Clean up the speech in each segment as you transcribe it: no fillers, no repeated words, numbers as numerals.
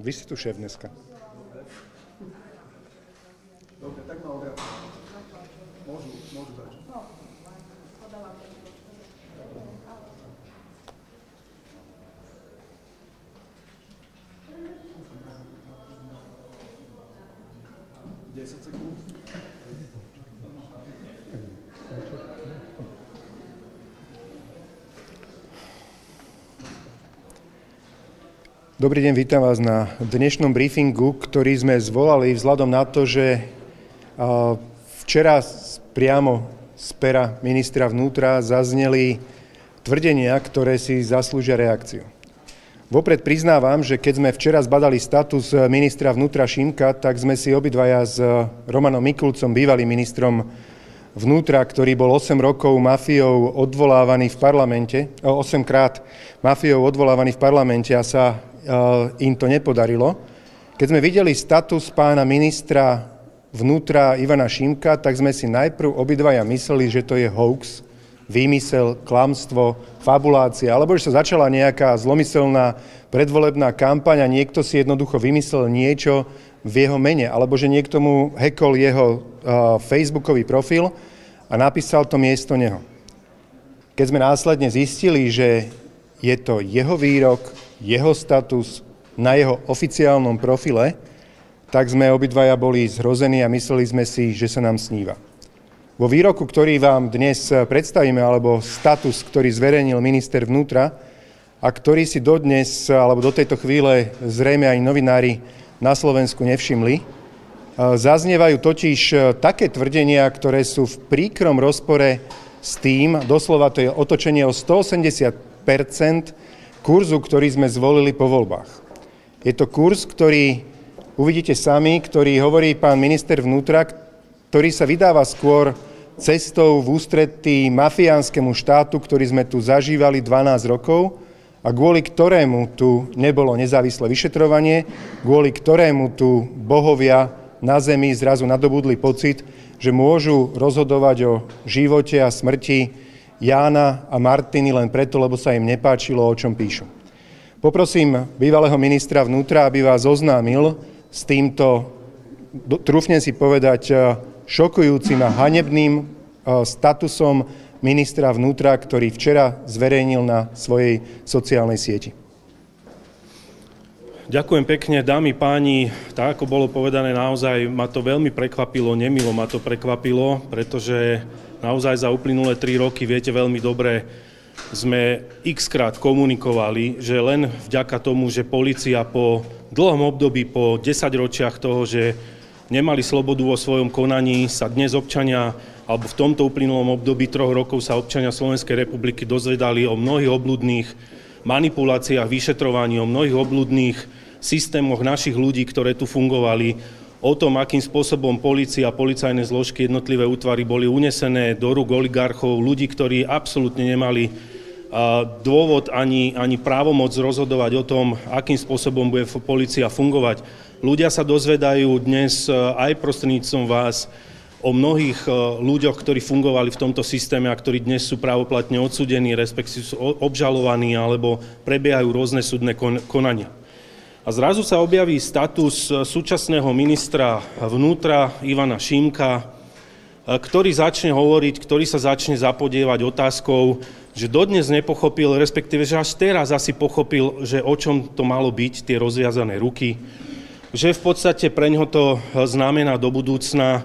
Vy ste tu šéf dneska. Dobre, tak ma obracam. Môžu začať. Dobrý deň, vítam vás na dnešnom briefingu, ktorý sme zvolali vzhľadom na to, že včera priamo z pera ministra vnútra zazneli tvrdenia, ktoré si zaslúžia reakciu. Vopred priznávam, že keď sme včera zbadali status ministra vnútra Šimka, tak sme si obidvaja s Romanom Mikulcom, bývalým ministrom vnútra, ktorý bol 8 rokov mafiou odvolávaný v parlamente, 8 krát mafiou odvolávaný v parlamente a sa im to nepodarilo. Keď sme videli status pána ministra vnútra Ivana Šimka, tak sme si najprv obidvaja mysleli, že to je hoax, výmysel, klamstvo, fabulácia, alebo že sa začala nejaká zlomyselná predvolebná kampaň a niekto si jednoducho vymyslel niečo v jeho mene, alebo že niekto mu hackol jeho facebookový profil a napísal to miesto neho. Keď sme následne zistili, že je to jeho výrok, jeho status na jeho oficiálnom profile, tak sme obidvaja boli zhrození a mysleli sme si, že sa nám sníva. Vo výroku, ktorý vám dnes predstavíme, alebo status, ktorý zverejnil minister vnútra a ktorý si dodnes, alebo do tejto chvíle zrejme aj novinári na Slovensku nevšimli, zaznievajú totiž také tvrdenia, ktoré sú v príkrom rozpore s tým, doslova to je otočenie o 180% kurzu, ktorý sme zvolili po voľbách. Je to kurz, ktorý uvidíte sami, ktorý hovorí pán minister vnútra, ktorý sa vydáva skôr cestou v ústretí mafiánskemu štátu, ktorý sme tu zažívali 12 rokov a kvôli ktorému tu nebolo nezávislé vyšetrovanie, kvôli ktorému tu bohovia na zemi zrazu nadobudli pocit, že môžu rozhodovať o živote a smrti Jána a Martiny len preto, lebo sa im nepáčilo, o čom píšu. Poprosím bývalého ministra vnútra, aby vás oznámil s týmto, trúfnem si povedať, šokujúcim a hanebným statusom ministra vnútra, ktorý včera zverejnil na svojej sociálnej sieti. Ďakujem pekne, dámy, páni. Tak, ako bolo povedané, naozaj ma to veľmi prekvapilo, nemilo ma to prekvapilo, pretože naozaj za uplynulé 3 roky, viete veľmi dobre, sme x-krát komunikovali, že len vďaka tomu, že polícia po dlhom období, po 10 ročiach toho, že nemali slobodu vo svojom konaní, sa dnes občania, alebo v tomto uplynulom období 3 rokov sa občania Slovenskej republiky dozvedali o mnohých obľudných manipuláciách, vyšetrovaní, o mnohých obľudných systémoch našich ľudí, ktoré tu fungovali, o tom, akým spôsobom polícia a policajné zložky, jednotlivé útvary boli unesené do rúk oligarchov, ľudí, ktorí absolútne nemali dôvod ani právomoc rozhodovať o tom, akým spôsobom bude polícia fungovať. Ľudia sa dozvedajú dnes aj prostredníctvom vás o mnohých ľuďoch, ktorí fungovali v tomto systéme a ktorí dnes sú právoplatne odsúdení, respektíve sú obžalovaní alebo prebiehajú rôzne súdne konania. A zrazu sa objaví status súčasného ministra vnútra Ivana Šimka, ktorý začne hovoriť, ktorý sa začne zapodievať otázkou, že dodnes nepochopil, respektíve, že až teraz asi pochopil, že o čom to malo byť, tie rozviazané ruky, že v podstate pre ňoho to znamená do budúcna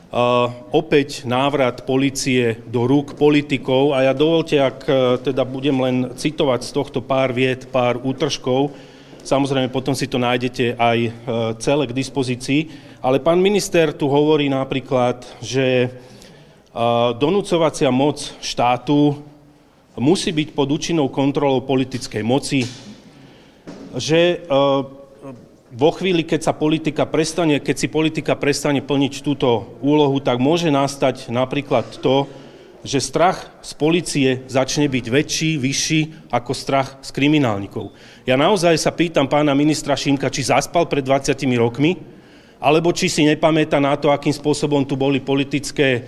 opäť návrat polície do rúk politikov. A ja dovolte, ak teda budem len citovať z tohto pár viet, pár útržkov, samozrejme, potom si to nájdete aj celé k dispozícii. Ale pán minister tu hovorí napríklad, že donúcovacia moc štátu musí byť pod účinnou kontrolou politickej moci, že vo chvíli, keď si politika prestane plniť túto úlohu, tak môže nastať napríklad to, že strach z polície začne byť väčší, vyšší ako strach z kriminálnikov. Ja naozaj sa pýtam pána ministra Šimka, či zaspal pred 20 rokmi, alebo či si nepamätá na to, akým spôsobom tu boli politické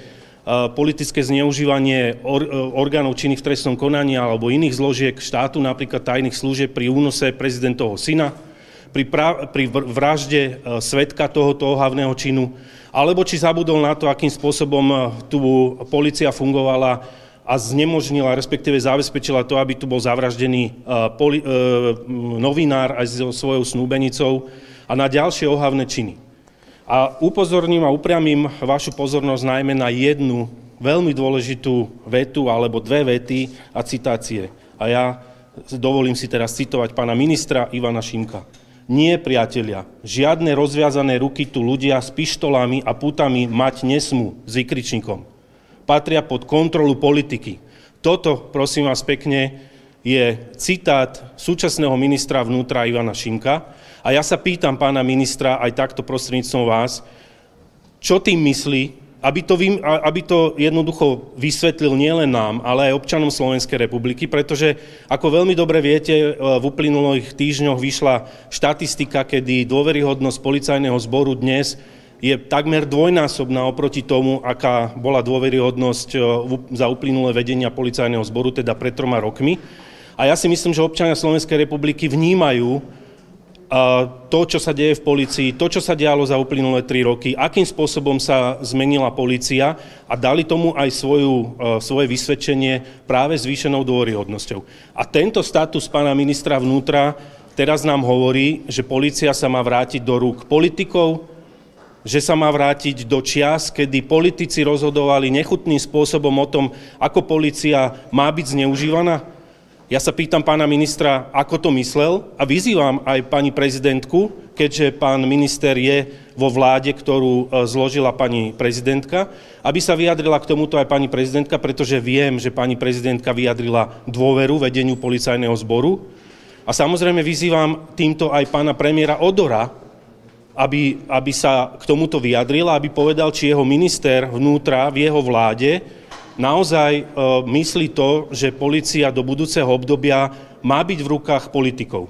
zneužívanie orgánov činných v trestnom konaní alebo iných zložiek štátu, napríklad tajných služieb pri únose prezidentovho syna. pri vražde svedka tohoto ohavného činu, alebo či zabudol na to, akým spôsobom tu polícia fungovala a znemožnila, respektíve zabezpečila to, aby tu bol zavraždený novinár aj so svojou snúbenicou a na ďalšie ohavné činy. A upozorním a upriamím vašu pozornosť najmä na jednu veľmi dôležitú vetu alebo dve vety a citácie. A ja dovolím si teraz citovať pána ministra Ivana Šimka. Nie, priatelia, žiadne rozviazané ruky tu ľudia s pištolami a pútami mať nesmú s vykričníkom. Patria pod kontrolu politiky. Toto, prosím vás pekne, je citát súčasného ministra vnútra Ivana Šimka. A ja sa pýtam pána ministra aj takto prostredníctvom vás, čo tým myslí, aby to jednoducho vysvetlil nielen nám, ale aj občanom Slovenskej republiky, pretože, ako veľmi dobre viete, v uplynulých týždňoch vyšla štatistika, kedy dôveryhodnosť policajného zboru dnes je takmer dvojnásobná oproti tomu, aká bola dôveryhodnosť za uplynulé vedenia policajného zboru, teda pred 3 rokmi. A ja si myslím, že občania Slovenskej republiky vnímajú to, čo sa deje v polícii, to, čo sa dialo za uplynulé 3 roky, akým spôsobom sa zmenila polícia a dali tomu aj svoje vysvedčenie práve zvýšenou dôveryhodnosťou. A tento status pána ministra vnútra teraz nám hovorí, že polícia sa má vrátiť do rúk politikov, že sa má vrátiť do čias, kedy politici rozhodovali nechutným spôsobom o tom, ako polícia má byť zneužívaná. Ja sa pýtam pána ministra, ako to myslel, a vyzývam aj pani prezidentku, keďže pán minister je vo vláde, ktorú zložila pani prezidentka, aby sa vyjadrila k tomuto aj pani prezidentka, pretože viem, že pani prezidentka vyjadrila dôveru vedeniu policajného zboru. A samozrejme vyzývam týmto aj pána premiéra Odora, aby sa k tomuto vyjadril, aby povedal, či jeho minister vnútra v jeho vláde naozaj myslí to, že polícia do budúceho obdobia má byť v rukách politikov.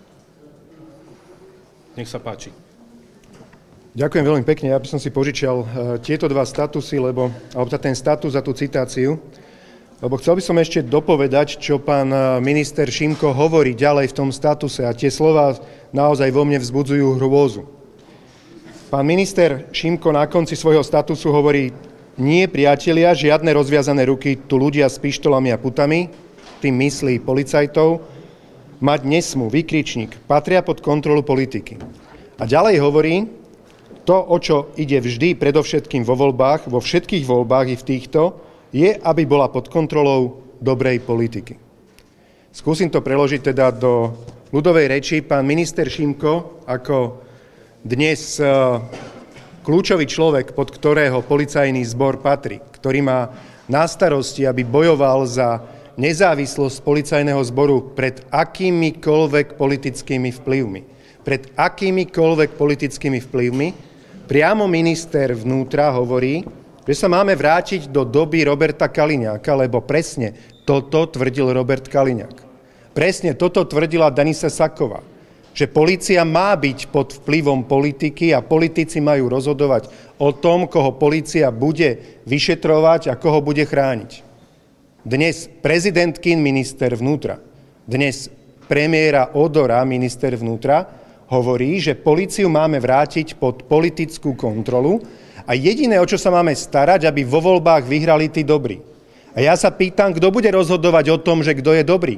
Nech sa páči. Ďakujem veľmi pekne. Ja by som si požičial tieto dva statusy, alebo ten status a tú citáciu, lebo chcel by som ešte dopovedať, čo pán minister Šimko hovorí ďalej v tom statuse a tie slová naozaj vo mne vzbudzujú hrôzu. Pán minister Šimko na konci svojho statusu hovorí: nie, priatelia, žiadne rozviazané ruky tu ľudia s pištolami a putami, tým myslí policajtov, mať nesmú, vykričník, patria pod kontrolu politiky. A ďalej hovorí, to, o čo ide vždy predovšetkým vo voľbách, vo všetkých voľbách i v týchto, je, aby bola pod kontrolou dobrej politiky. Skúsim to preložiť teda do ľudovej reči. Pán minister Šimko, ako dnes kľúčový človek, pod ktorého policajný zbor patrí, ktorý má na starosti, aby bojoval za nezávislosť policajného zboru pred akýmikoľvek politickými vplyvmi. Pred akýmikoľvek politickými vplyvmi, priamo minister vnútra hovorí, že sa máme vrátiť do doby Roberta Kaliňáka, lebo presne toto tvrdil Robert Kaliňák. Presne toto tvrdila Denisa Saková, že polícia má byť pod vplyvom politiky a politici majú rozhodovať o tom, koho polícia bude vyšetrovať a koho bude chrániť. Dnes prezidentkin minister vnútra, dnes premiéra Odora minister vnútra hovorí, že políciu máme vrátiť pod politickú kontrolu a jediné, o čo sa máme starať, aby vo voľbách vyhrali tí dobrí. A ja sa pýtam, kto bude rozhodovať o tom, že kto je dobrý.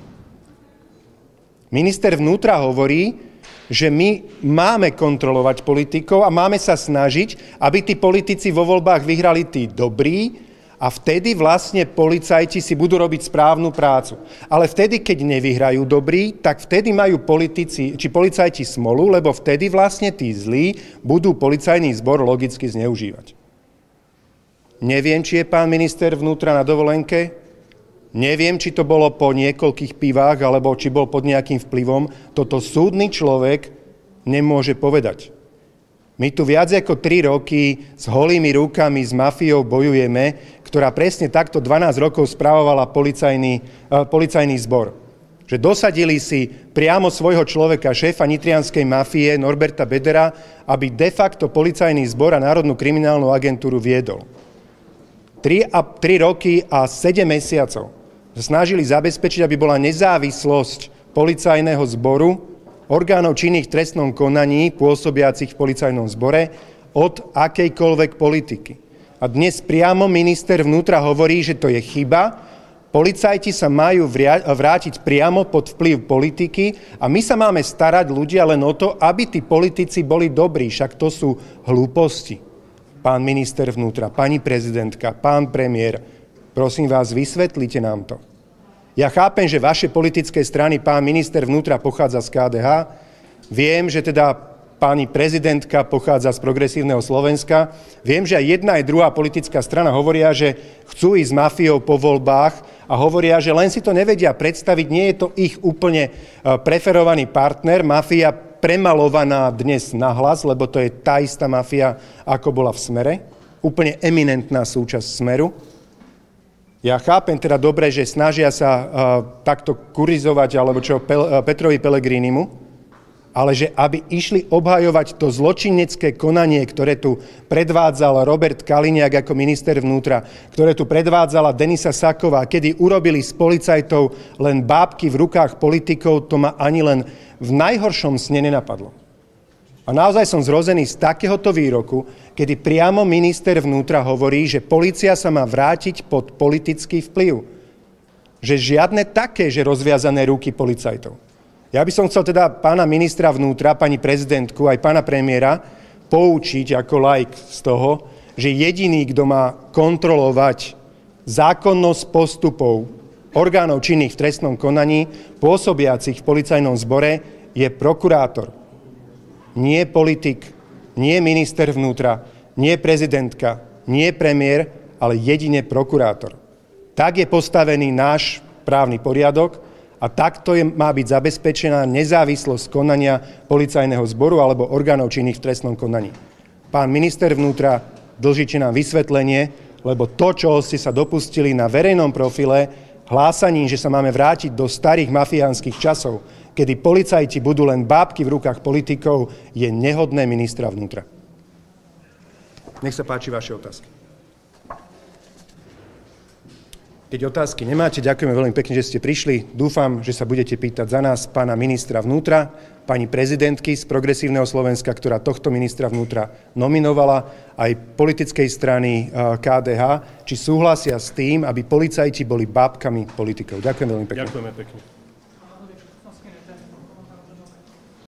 Minister vnútra hovorí, že my máme kontrolovať politikov a máme sa snažiť, aby tí politici vo voľbách vyhrali tí dobrí a vtedy vlastne policajti si budú robiť správnu prácu. Ale vtedy, keď nevyhrajú dobrí, tak vtedy majú politici či policajti smolu, lebo vtedy vlastne tí zlí budú policajný zbor logicky zneužívať. Neviem, či je pán minister vnútra na dovolenke. Neviem, či to bolo po niekoľkých pivách, alebo či bol pod nejakým vplyvom. Toto súdny človek nemôže povedať. My tu viac ako 3 roky s holými rukami s mafiou bojujeme, ktorá presne takto 12 rokov spravovala policajný zbor. Že dosadili si priamo svojho človeka, šéfa nitrianskej mafie Norberta Bedera, aby de facto policajný zbor a Národnú kriminálnu agentúru viedol. 3 roky a 7 mesiacov snažili zabezpečiť, aby bola nezávislosť policajného zboru orgánov činných v trestnom konaní pôsobiacich v policajnom zbore od akejkoľvek politiky. A dnes priamo minister vnútra hovorí, že to je chyba. Policajti sa majú vrátiť priamo pod vplyv politiky a my sa máme starať ľudia len o to, aby tí politici boli dobrí. Však to sú hlúposti. Pán minister vnútra, pani prezidentka, pán premiér, prosím vás, vysvetlite nám to. Ja chápem, že vaše politické strany, pán minister vnútra, pochádza z KDH. Viem, že teda pani prezidentka pochádza z Progresívneho Slovenska. Viem, že aj jedna, aj druhá politická strana hovoria, že chcú ísť s mafiou po voľbách a hovoria, že len si to nevedia predstaviť, nie je to ich úplne preferovaný partner. Mafia premalovaná dnes nahlas, lebo to je tá istá mafia, ako bola v Smere. Úplne eminentná súčasť Smeru. Ja chápem teda dobre, že snažia sa takto kurizovať, alebo čo Petrovi Pellegrinimu, ale že aby išli obhajovať to zločinecké konanie, ktoré tu predvádzal Robert Kaliňák ako minister vnútra, ktoré tu predvádzala Denisa Saková, kedy urobili z policajtov len bábky v rukách politikov, to ma ani len v najhoršom sne nenapadlo. A naozaj som zrozený z takéhoto výroku, kedy priamo minister vnútra hovorí, že polícia sa má vrátiť pod politický vplyv. Že žiadne také, že rozviazané ruky policajtov. Ja by som chcel teda pána ministra vnútra, pani prezidentku, aj pána premiéra poučiť ako laik z toho, že jediný, kto má kontrolovať zákonnosť postupov orgánov činných v trestnom konaní, pôsobiacich v policajnom zbore, je prokurátor. Nie politik, nie minister vnútra, nie prezidentka, nie premiér, ale jedine prokurátor. Tak je postavený náš právny poriadok a takto má byť zabezpečená nezávislosť konania policajného zboru alebo orgánov činných v trestnom konaní. Pán minister vnútra, dlžíte nám vysvetlenie, lebo to, čo ste sa dopustili na verejnom profile, hlásaním, že sa máme vrátiť do starých mafiánskych časov, kedy policajti budú len bábky v rukách politikov, je nehodné ministra vnútra. Nech sa páči vaše otázky. Keď otázky nemáte, ďakujeme veľmi pekne, že ste prišli. Dúfam, že sa budete pýtať za nás pána ministra vnútra, pani prezidentky z Progresívneho Slovenska, ktorá tohto ministra vnútra nominovala, aj politickej strany KDH, či súhlasia s tým, aby policajti boli bábkami politikov. Ďakujem veľmi pekne. Ďakujeme pekne.